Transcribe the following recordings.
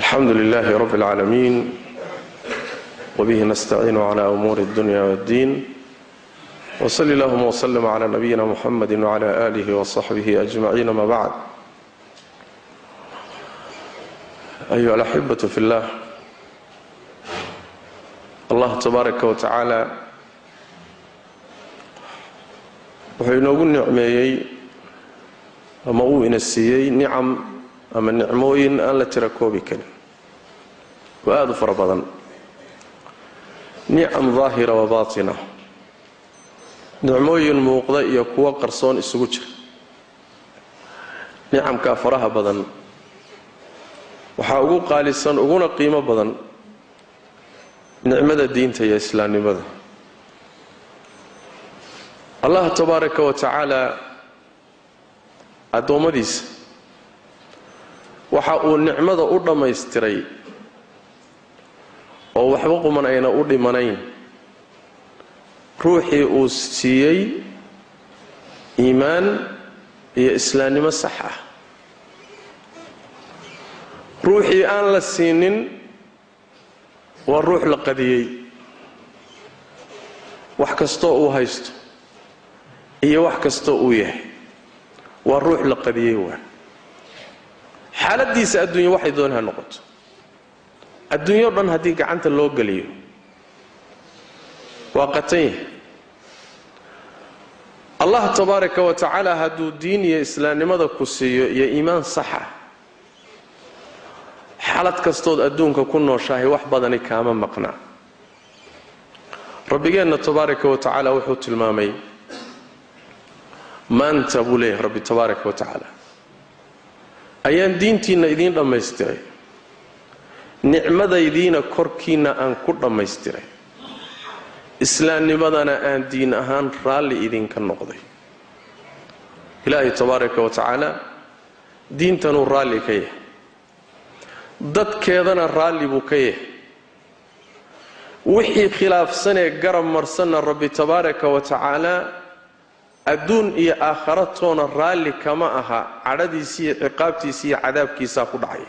الحمد لله رب العالمين وبه نستعين على أمور الدنيا والدين وصلى اللهم وسلم على نبينا محمد وعلى آله وصحبه أجمعين ما بعد. أيها الأحبة في الله، الله تبارك وتعالى وحينوغ النعميي أما هو إنسيي نعم أما النعموين أن لا تركوا بكن وهذا فربضا نعم ظاهرة وباطنة، نعموين موقضة يكوى قرصون السجوج، نعم كافرها بدن وحاقو قالسان وقونا قيمة بدن نعمة الدين تي إسلامي بدن. الله تبارك وتعالى أدومديس waxa uu nicmada u dhameystiray oo waxba qumanayna u dhimanayn ruuxii uu siiyay iimaan iyo islaamnimo sax ah. ruuxii aan la siinin waa ruux la qadiyay, wax kasto uu haysto iyo wax kasto uu yahay waa ruux la qadiyay. waa xaaladiisa adduunyo waxay doonayaan noqoto, adduunyo dhan haddii gacanta loo geliyo waa qatan yahay. allah tabaaraka wa tacaala hadduu diin iyo islaamnimada ku siiyo iyo iimaan saxa, xaalad kastood adduunka ku nooshahay wax badani kaama maqnaa. rabbigeenna tabaaraka wa tacaala wuxuu tilmaamay maanta buu leeyahay rabbi tabaaraka wa tacaala ayaan diintiina idiin dhammaystiray, nicmadaydiina korkiina aan ku dhammaystiray, islaamnimadana aan diin ahaan raalli idinka noqday. ilaahay tabaaraka wa tacaala diintanuu raalli ka yahay, dadkeedana raalli buu ka yahay. wixii khilaafsanee garab marsanna rabbi tabaaraka wa tacaala adduun iyo aakhiratoona raalli kama aha, cadhadiisa iyo ciqaabtiisa iyo cadaabkiisa ku dhacay.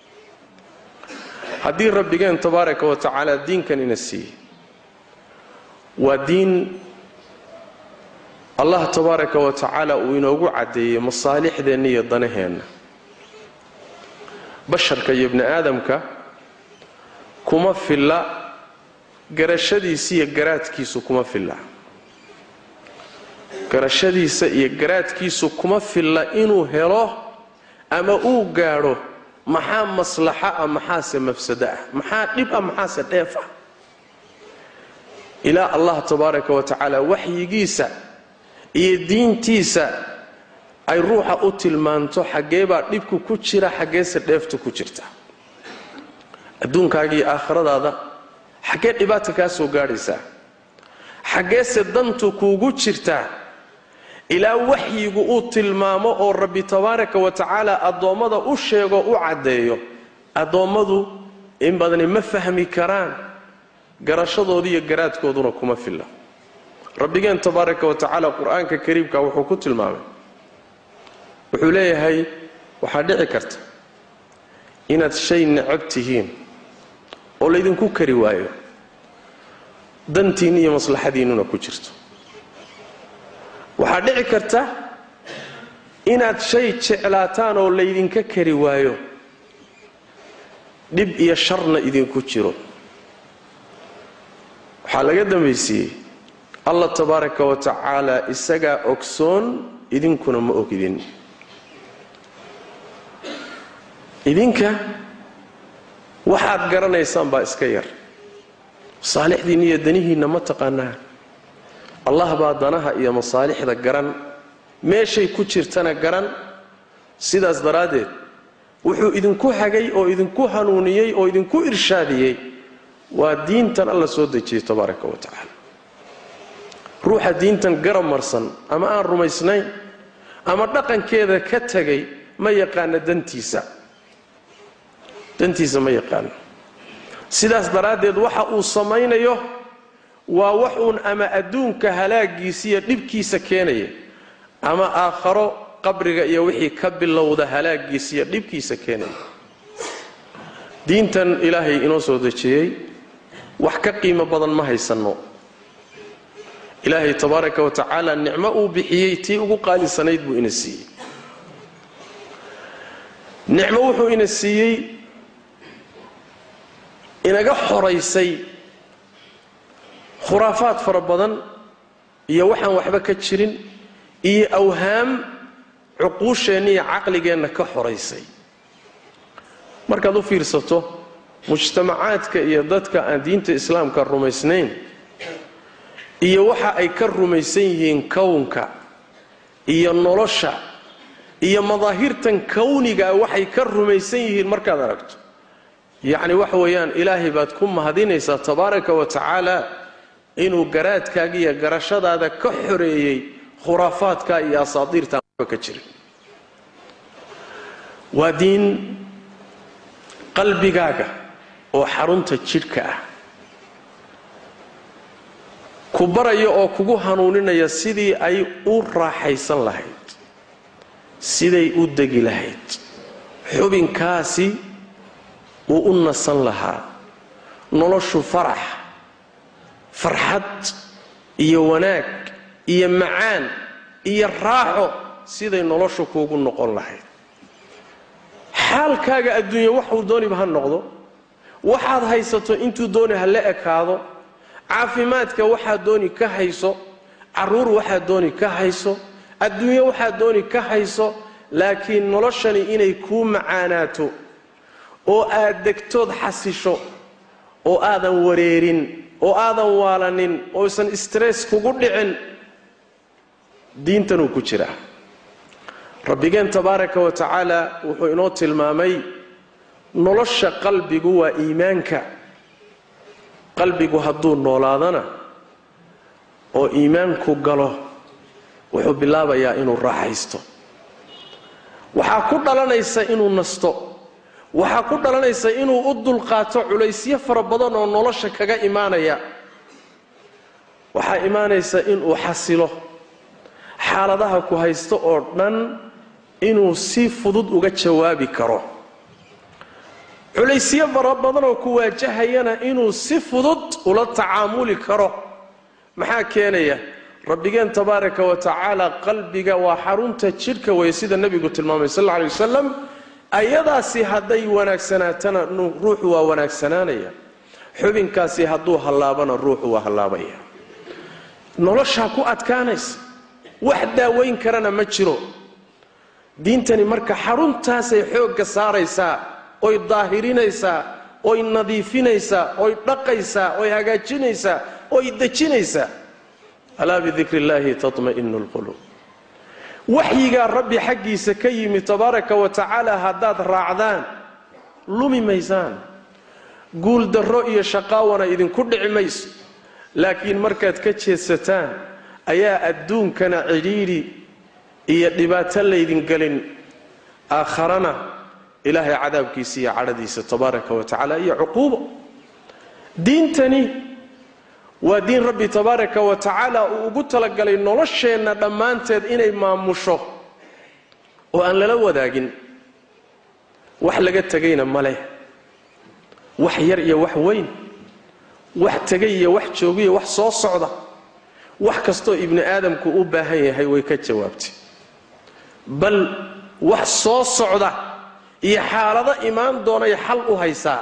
haddii rabbigeen tabaaraka wa tacaala diinkan ina siiyey waa diin allah tabaaraka wa tacaala uu inoogu cadeeyey masaalixdeenna iyo danaheenna. basharka iyo ibni aadamka kuma filla garashadiisa iyo garaadkiisu kuma filla, garashadiisa iyo garaadkiisu kuma filla inuu helo ama uu gaadho maxaa maslaxa ah maxaase mafsado ah, maxaa dhib ah maxaase dheef ah. ilaa allah tabaaraka wa tacaala waxyigiisa iyo diintiisa ay ruuxa u tilmaanto xaggee baa dhibku ku jira xaggeese dheeftu ku jirta. adduunkaaga iyo aakhiradaada xaggee dhibaata kaa soo gaadhaysaa, xaggeese dantu kuugu jirtaa. ilaa waxyigu uu tilmaamo oo rabbi tabaaraka wa tacaala addoommada u sheego u caddeeyo, addoommadu in badani ma fahmi karaan, garashadoodii iyo garaadkooduna kuma filla. rabbigeen tabaaraka wa tacaala qur-aanka kariimka wuxuu ku tilmaamay, wuxuu leeyahay waxaa dhici karta inaad shay necab tihiin oo laydinku kari waayo, dantiinna iyo maslaxadiinnuna ku jirto. waxaa dhici karta inaad shay jeclaataan oo laydinka kari waayo, dhib iyo sharna idinku jiro. waxaa laga dambaysiiyey allah tabaaraka wa tacaala isagaa ogsoon, idinkuna ma ogidin. idinka waxaad garanaysaan baa iska yar, masaalixdiinna iyo danihiinna ma taqaanaa. allah baa danaha iyo masaalixda garan, meeshay ku jirtana garan. sidaas daraaddeed wuxuu idinku hagay oo idinku hanuuniyey oo idinku irshaadiyey waa diintan alla soo dejiyey tabaaraka wa tacaala. ruuxa diintan garab marsan ama aan rumaysnayn ama dhaqankeeda ka tegay ma yaqaana dantiisa ma yaqaano. sidaas daraaddeed waxa uu samaynayo waa wax uun ama adduunka halaagiisa iyo dhibkiisa keenaya, ama aakharo qabriga iyo wixii ka bilowda halaagiisa iyo dhibkiisa keenaya. diintan ilaahay inoo soo dejiyey wax ka qiimo badan ma haysano ilaahay tabaaraka wa tacaala nicmo uu bixiyey tii ugu qaalisanayd buu ina siiyey nicmo wuxuu ina siiyey inaga xoraysay khuraafaad fara badan iyo waxaan waxba ka jirin iyo awhaam cuquusheenna iyo caqligeenna ka xoraysay markaad u fiirsato mujtamacaadka iyo dadka aan diinta islaamka rumaysnayn iyo waxa ay ka rumaysan yihiin kownka iyo nolosha iyo madaahirtan kowniga waxay ka rumaysan yihiin markaad aragto yacni waxa weeyaan ilaahay baad ku mahadinaysaa tabaaraka wa tacaala inuu garaadkaaga iyo garashadaada ka xoreeyey khuraafaadka iyo asaadiirta ka jirin waa diin qalbigaaga oo xarunta jidhka ah ku baraya oo kugu hanuuninaya sidii ay u raaxaysan lahayd siday u degi lahayd xubinkaasi uu u nasan lahaa noloshu farxad iyo wanaag iyo macaan iyo raaxo siday noloshu kuugu noqon lahayd xaalkaaga adduunya waxuu dooniba ha noqdo waxaad haysato intuu dooni ha la ekaado caafimaadka waxaad dooni ka hayso caruur waxaad dooni ka hayso adduunyo waxaad dooni ka hayso laakiin noloshani inay kuu macaanaato oo aad degtood xasisho oo aadan wareerin oo aadan waalanin oo isan stress kugu dhicin diintanuu ku jiraa rabbigeen tabaaraka wa tacaala wuxuu inoo tilmaamay nolosha qalbigu waa iimaanka qalbigu hadduu noolaadana oo iimaanku galo wuxuu bilaabayaa inuu raaxaysto waxaa ku dhalanaysa inuu nasto waxaa ku dhalanaysa inuu u dulqaato culaysyo fara badan oo nolosha kaga imaanaya waxaa imaanaysa inuu xasilo xaaladaha ku haysto oo dhan inuu si fudud uga jawaabi karo culaysyo fara badan oo ku waajahayana inuu si fudud ula tacaamuli karo maxaa keenaya rabbigeen tabaaraka wa tacaala qalbiga waa xarunta jidhka way sida nabigu tilmaamay sallallahu alayhi wasallam ayadaasi hadday wanaagsanaatana ruuxu waa wanaagsanaanaya xubinkaasi hadduu hallaabana ruuxu waa hallaabaya nolosha ku adkaanaysa wax daaweyn karana ma jiro diintani marka xaruntaasay xoogga saaraysaa oy daahirinaysaa oy nadiifinaysaa oy dhaqaysaa oy hagaajinaysaa oy dejinaysaa alaa bidikri illaahi tatma'inu alquluub waxyigaa rabbi xaggiisa ka yimi tabaaraka wa tacaala haddaad raacdaan lumi maysaan guuldarro iyo shaqaawana idinku dhici mayso laakiin markaad ka jeedsataan ayaa adduunkana cidhiidhi iyo dhibaato laydin gelin aakharana ilaahay cadaabkiisa iyo cadhadiisa tabaaraka wa tacaala iyo cuquubo diintani waa diin rabbi tabaaraka wa tacaala uu ugu talagalay nolosheenna dhammaanteed inay maamusho oo aan lala wadaagin wax laga tegayna ma leh wax yar iyo wax weyn wax tegay iyo wax joogiyo wax soo socda wax kastoo ibni aadamku u baahan yahay way ka jawaabtay bal wax soo socda iyo xaalado imaan doonay xal u haysaa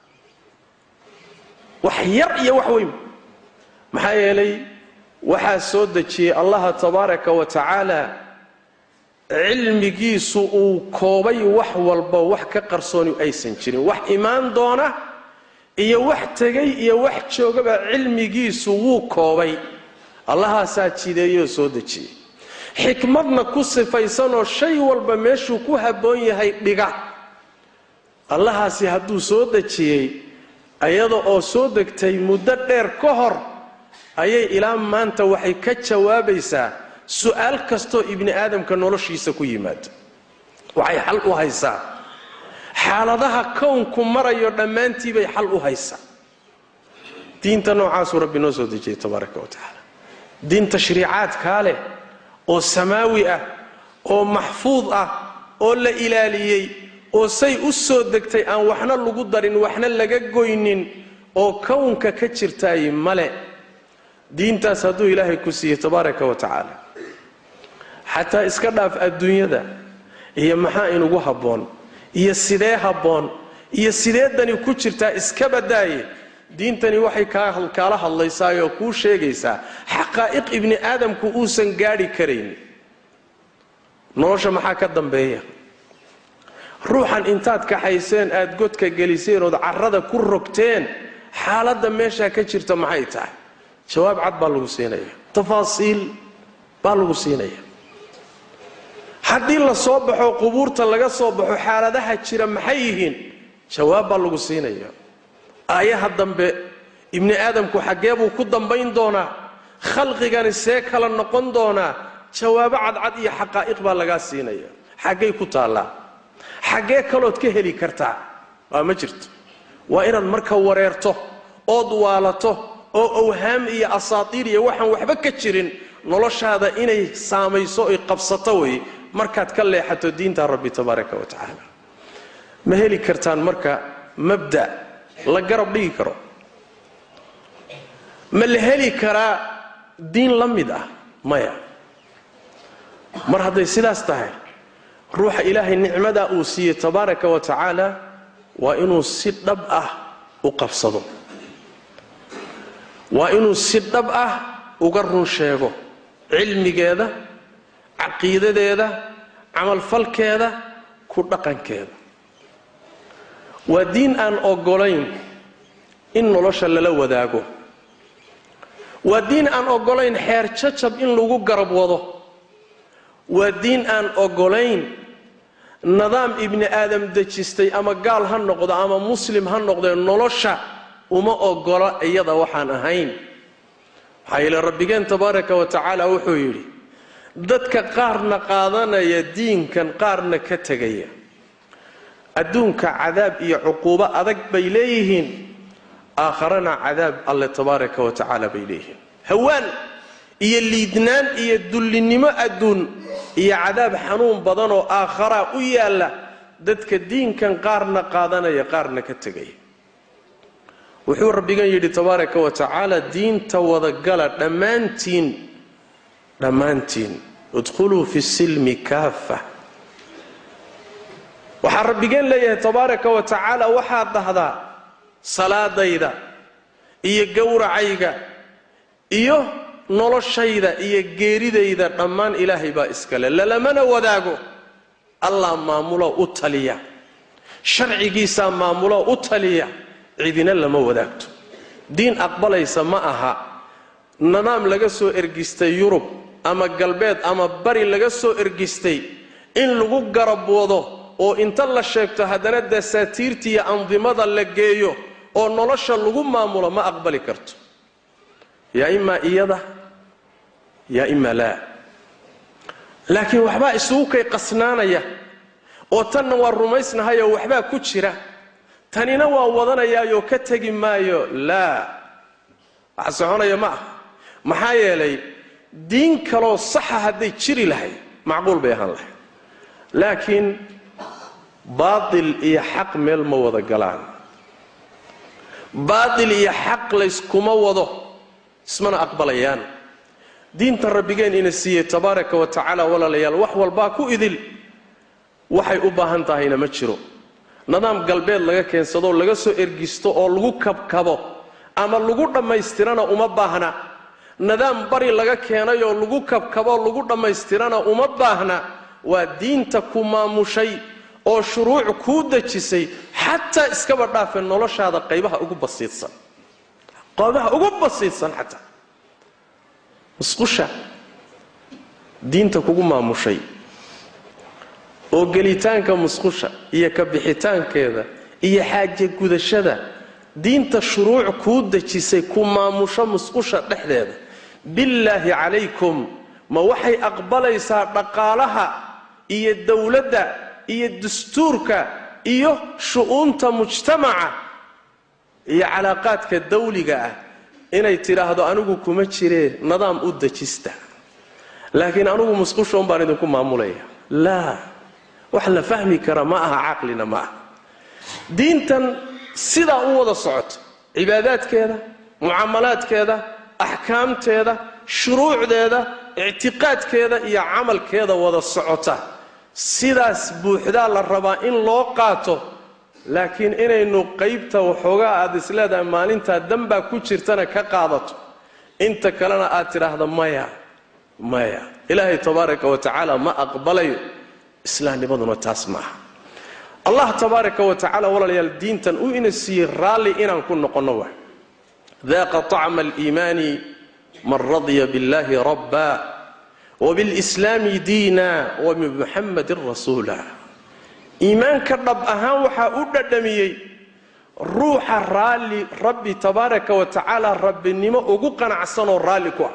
wax yar iyo wax weyn maxaa yeelay waxaa soo dejiyey allaha tabaaraka wa tacaala cilmigiisu uu koobay wax walba wax ka qarsooni aysan jirin wax imaan doona iyo wax tegay iyo wax joogaba cilmigiisu wuu koobay allahaasaa jideeyoo soo dejiyey xikmadna ku sifaysanoo shay walba meeshuu ku habboon yahay dhiga allahaasi hadduu soo dejiyey ayada oo soo degtay muddo dheer ka hor ayay ilaa maanta waxay ka jawaabaysaa su'aal kastoo ibni aadamka noloshiisa ku yimaada waxay xal u haysaa xaaladaha kownku marayo dhammaantii bay xal u haysaa diinta noocaasuu rabbi noo soo dejiyey tabaaraka wa tacaala diin tashriicaadkaa leh oo samaawi ah oo maxfuud ah oo la ilaaliyey oo say u soo degtay aan waxna lagu darin waxna laga goynin oo kownka ka jirtay male diintaas hadduu ilaahay ku siiyey tabaaraka wa tacaala xataa iska dhaaf adduunyada iyo maxaa inugu habboon iyo sidee habboon iyo sideedani ku jirtaa iska badaaye diintani waxay kaala hadlaysaa oo kuu sheegaysaa xaqaa'iq ibni aadamku uusan gaadhi karayn nolosha maxaa ka dambeeya ruuxan intaad kaxayseen aad godka geliseen ood carrada ku rogteen xaaladda meeshaa ka jirta maxay tahay jawaab cad baa lagu siinaya tafaasiil baa lagu siinaya haddii la soo baxo qubuurta laga soo baxo xaaladaha jira maxay yihiin jawaab baa lagu siinaya aayaha dambe ibni aadamku xaggee buu ku dambayn doonaa khalqigani see kala noqon doonaa jawaabo cadcad iyo xaqaa'iq baa lagaa siinaya xaggay ku taallaa xaggee kalood ka heli kartaa waa ma jirto waa inaad marka wareerto ood waalato oo awhaam iyo asaatiir iyo waxaan waxba ka jirin noloshaada inay saamayso ay qabsato way markaad ka leexato diinta rabbi tabaaraka wa tacaala ma heli kartaan marka mabda la garab dhigi karo ma la heli karaa diin la mid ah maya mar hadday sidaas tahay ruuxa ilaahay nicmada uu siiyey tabaaraka wa tacaala waa inuu si dhab ah u qabsado waa inuu si dhab ah uga run sheego cilmigeeda caqiidadeeda camalfalkeeda ku dhaqankeeda waa diin aan ogolayn in nolosha lala wadaago waa diin aan ogolayn xeer jajab in lagu garab wado waa diin aan ogolayn nidaam ibni aadam dejistay ama gaal ha noqdo ama muslim ha noqdo nolosha uma ogola iyada waxaan ahayn waxaa yeelay rabbigeen tabaaraka wa tacaala wuxuu yidhi dadka qaarna qaadanaya diinkan qaarna ka tegaya adduunka cadaab iyo cuquubo adag bay leeyihiin aakharana cadaab alle tabaaraka wa tacaala bay leeyihiin hawaan iyo liidnaan iyo dullinimo adduun iyo cadaab xanuun badan oo aakhara u yaalla dadka diinkan qaarna qaadanaya qaarna ka tegaya wuxuu rabbigan yidhi tabaaraka wa tacaala diinta wadagala dhammaantiin udkhuluu fi silmi kaafa waxaa rabbigeen leeyahay tabaaraka wa tacaala waxaad dhahdaa salaadayda iyo gowracayga iyo noloshayda iyo geeridayda dhammaan ilaahay baa iskale lalamana wadaago allah maamulo u taliya sharcigiisaa maamulo u taliya cidina lama wadaagto diin aqbalaysa ma aha nidaam laga soo ergistay yurub ama galbeed ama bari laga soo ergistay in lagu garab wado oo inta la sheegto haddana dasaatiirta iyo andimada la geeyo oo nolosha lagu maamulo ma aqbali karto yaa imaa iyada yaa imaa laa laakiin waxbaa isugu kay qasnaanaya oo tanna waa rumaysnahayoo waxbaa ku jira tanina waa wadanayaayoo ka tegi maayo laa waxa soconaya ma ah maxaa yeelay diin kaloo saxa hadday jiri lahay macquul bay ahaan lahay laakiin baatil iyo xaq meel ma wada galaan baatil iyo xaq layskuma wado ismana aqbalayaan diinta rabbigeen ina siiyey tabaaraka wa tacaala walaalayaal wax walbaa ku idil waxay u baahan tahayna ma jiro nidaam galbeed laga keensado laga soo ergisto oo lagu kabkabo ama lagu dhammaystirana uma baahna nidaam bari laga keenay oo lagu kabkabo lagu dhammaystirana uma baahna waa diinta ku maamushay oo shuruuc ku dejisay xataa iskaba dhaafay noloshaada qaybaha ugu basiidsan xataa musqusha diinta kugu maamushay oo gelitaanka musqusha iyo ka bixitaankeeda iyo xaaje gudashada diinta shuruuc ku dejisay ku maamusho musqusha dhexdeeda billaahi calaykum ma waxay aqbalaysaa dhaqaalaha iyo dawladda iyo dastuurka iyo shu'uunta mujtamaca iyo calaaqaadka dawliga ah inay tidhaahdo anigu kuma jireen nidaam u dejista laakiin anigu musqusha baan idinku maamulaya laa wax la fahmi kara ma aha aqlina ma aha diintan sida u wada socoto cibaadaadkeeda muamalaadkeeda ahkaamteeda shuruucdeeda i'tiqaadkeeda iyo amalkeeda wada socota sidaas buuxda la rabaa in loo qaato laakiin inaynu qaybta waxoogaa aad isleedahay maalinta damba ku jirtana ka qaadato inta kalena aad tiraahdo maya ilaahay tabaaraka wa tacaala ma aqbalayo islaamnimaduna taas maaha allah tabaaraka wa tacaala walaal diintan uu ina sii raali inaan ku noqono wax dhaaqa ta'ama al-iimani man radiya billahi rabba wa bil islami diina wa bi muhammadin rasula iimaanka dhab ahaan waxa u dhadhamiyay ruuxa raali rabbi tabaaraka wa tacaala rabbinimo ugu qanacsan oo raali ku ah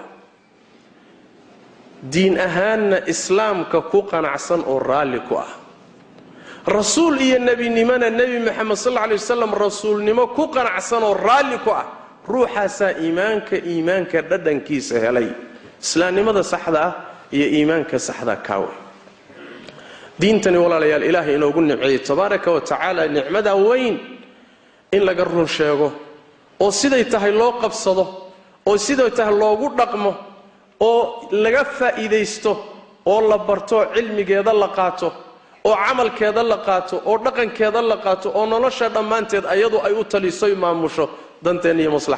diin ahaanna islaamka ku qanacsan oo raali ku ah rasuul iyo nabinimana nabi maxamed sallallahu alayhi wasallam rasuulnimo ku qanacsan oo raali ku ah ruuxaasa iimaanka dhadhankiisa helay islaamnimada saxda ah iyo iimaanka saxda kaawe diintani walaalayaal ilaahay inoogu nimceeyay tabaaraka wa tacaala nicmada weyn in laga run sheego oo siday tahay loo qabsado oo siday tahay loogu dhaqmo oo laga faa'iideysto oo la barto cilmigeeda la qaato oo amalkeeda la qaato oo dhaqankeeda la qaato oo nolosha dhamaanteed ayadu ay u taliso maamusho danteena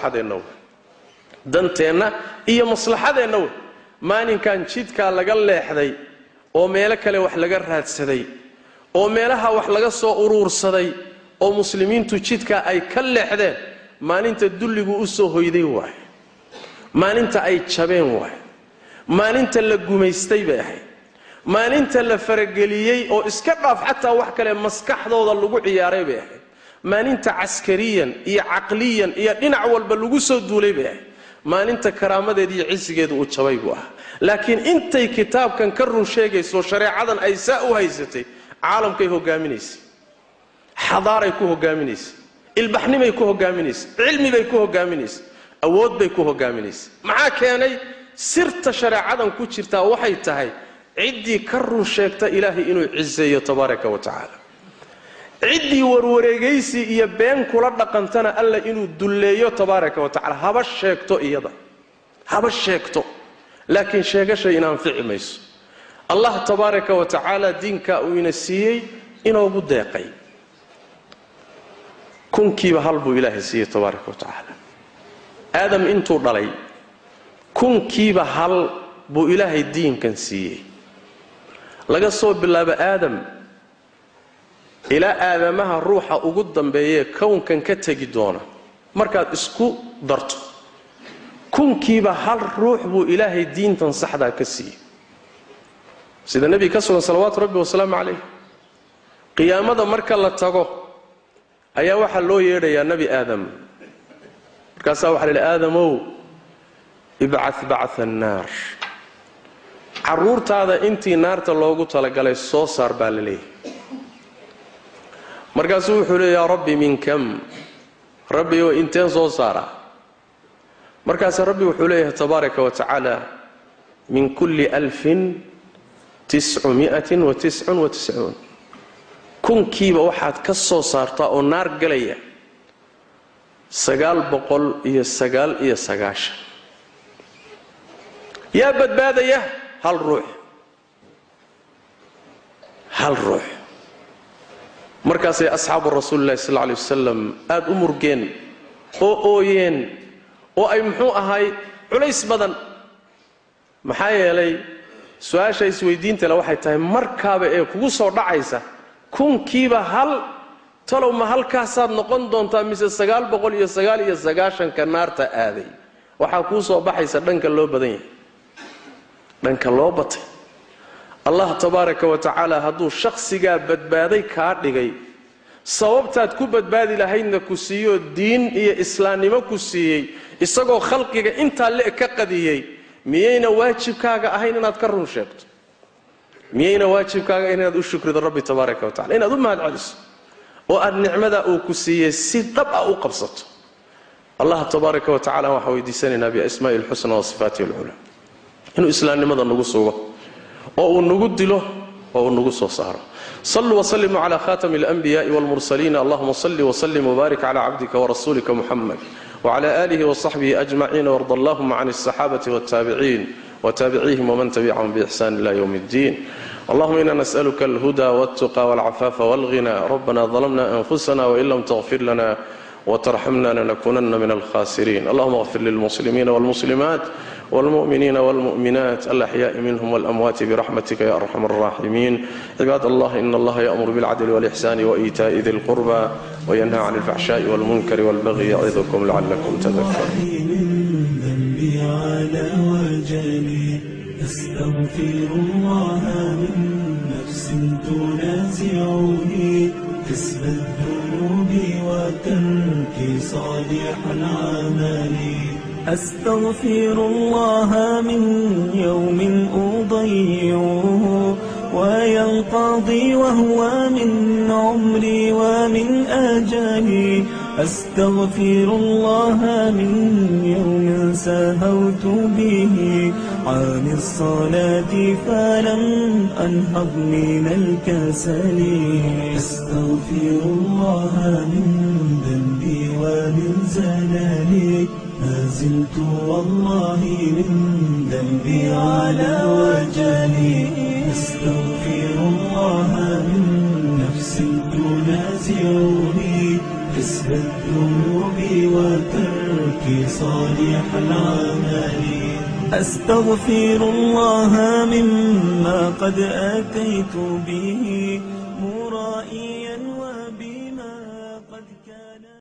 iyo maslaxadeena maalinkan jidka laga leexday oo meelo kale wax laga raadsaday oo meelaha wax laga soo uruursaday oo muslimiintu jidka ay ka leexdeen maalinta dulligu u soo hoyday waay maalinta ay jabeen waay maalinta la gumaystay bay ahayd maalinta la farageliyay oo iska dhaaf xataa wax kale maskaxdooda lagu ciyaaray bay ahayd maalinta askariyan iyo aqliyan iyo dhinac walba lagu soo duulay bay ahayd maalinta karaamadeed iyo cisigeedu u jabay buu ah laakiin intay kitaabkan ka run sheegayso shareecadan ay saa u haysatay caalamkay hogaaminaysay xadaaray ku hogaaminaysay ilbaxnimay ku hogaaminaysay cilmi bay ku hogaaminaysay awood bay ku hogaaminaysay maxaa keenay sirta shareecadan ku jirta waxay tahay cidii ka run sheegta ilaahay inuu cizeeyo tabaaraka wa tacaala cidii warwareegaysi iyo been kula dhaqantana alla inuu dulleeyo tabaaraka wa tacaala haba sheegto iyada haba sheegto laakiin sheegashay inaan ficmayso allah tabaaraka wa tacaala diinka uu ina siiyay inuu deeqay kunkiiba hal buu ilaahay siiyay tabaaraka wa tacaala aadam intuu dhalay kunkiiba hal buu ilaahay diinkan siiyay laga soo bilaabo aadam ila aadamaha ruuxa ugu dambeeyay kownkan ka tagi doona markaad isku darto kunkiiba hal ruux buu ilaahay diintan saxda ka siiyay sida nabi ka soo salawaatu rabbi wa salaamu alayhi qiyaamada marka la tago ayaa waxa loo yeedhayaa nabi aadam markaas waxa la aadamow ib'ath ba'th an-nar caruurtaada intii naarta loogu talagalay soo saar baa la leeyahay markaas wuxuu leeyahay rabbi min kam rabbi oo inteen soo saara markaas rabbi wuxuu leeyahay tabaaraka wa tacaala min kulli 1999 kunkiiba waxaad ka soo saartaa oo naar galaya 999 yaa badbaadaya hal ruux markaasay asxaabu rasuulillaah sallallahu alayhi wasallam aad u murgeen oo ooyeen oo ay muxuu ahay culays badan maxaa yeelay su'aasha isweydiinta la waxay tahay markaaba ee kugu soo dhacaysa kunkiiba hal talow ma halkaasaad noqon doontaa mise 999 ka naarta aaday waxa ku soo baxaysa dhanka loo badan yahay dhanka loo batay allah tabaaraka wa tacaala hadduu shakhsiga badbaaday ka dhigay sababtaad ku badbaadi lahaydna ku siiyo diin iyo islaamnimo ku siiyay isagoo khalqiga inta la ka qadiyay miyayna waajibkaaga ahayn inaad ka run sheegto miyayna waajibkaaga inaad u shukrido rabbi tabaaraka wa tacaala inaad u mahad celiso oo aad nicmada uu ku siiyay si dhab ah u qabsato allah tabaaraka wa tacaala waxa weydiisanayna bi asmaa'il husna wa sifaatihi al-ula inuu islaamnimada nagu sugo oo uu nagu dilo ونقص وصاره. صلوا وسلموا على خاتم الأنبياء والمرسلين. اللهم صل وسلم وبارك على عبدك ورسولك محمد وعلى آله وصحبه أجمعين، وارض اللهم عن الصحابة والتابعين وتابعيهم ومن تبعهم بإحسان إلى يوم الدين. اللهم إنا نسألك الهدى والتقى والعفاف والغنى. ربنا ظلمنا أنفسنا وإن لم تغفر لنا وترحمنا لنكونن من الخاسرين. اللهم اغفر للمسلمين والمسلمات والمؤمنين والمؤمنات الأحياء منهم والأموات برحمتك يا أرحم الراحمين. عباد الله، إن الله يأمر بالعدل والإحسان وإيتاء ذي القربى وينهى عن الفحشاء والمنكر والبغي يعظكم لعلكم تذكرون. أستغفر الله من نفس تنازعني كسب الذنوب وترك صالح العمل. أستغفر الله من يوم أضيعه وينقضي وهو من عمري ومن أجلي. أستغفر الله من يوم سهوت به عن الصلاة فلم أنهض من الكسل. أستغفر الله من ذنبي ومن زلالي ما زلت والله من ذنبي على وجلي. أستغفر الله من نفس تنازعني كسب الذنوب وترك صالح العمل. أستغفر الله مما قد أتيت به مرائيا